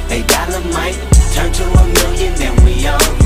$8 might turn to $1 million and we on.